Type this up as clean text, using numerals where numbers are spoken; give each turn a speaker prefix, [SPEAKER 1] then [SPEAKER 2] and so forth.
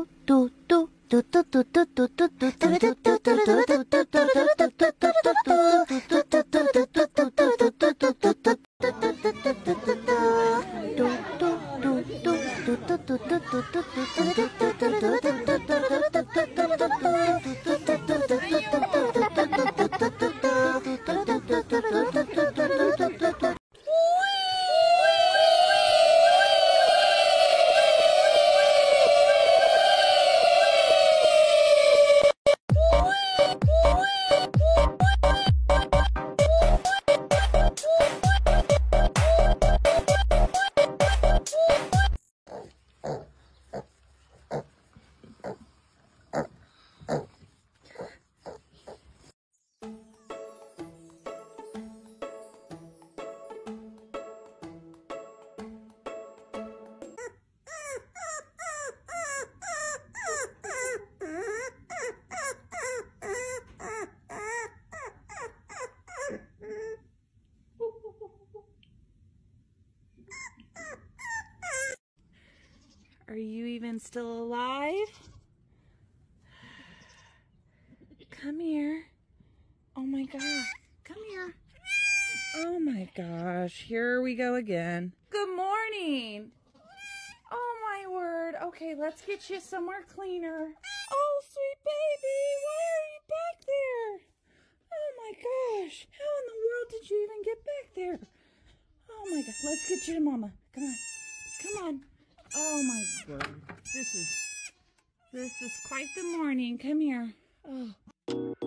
[SPEAKER 1] Are you even still alive? Come here. Oh my gosh. Come here. Oh my gosh. Here we go again. Good morning. Oh my word. Okay, let's get you somewhere cleaner. Oh, sweet baby. Why are you back there? Oh my gosh. How in the world did you even get back there? Oh my God. Let's get you to Mama. Come on. Come on. Oh my word. This is quite the morning. Come here. Oh.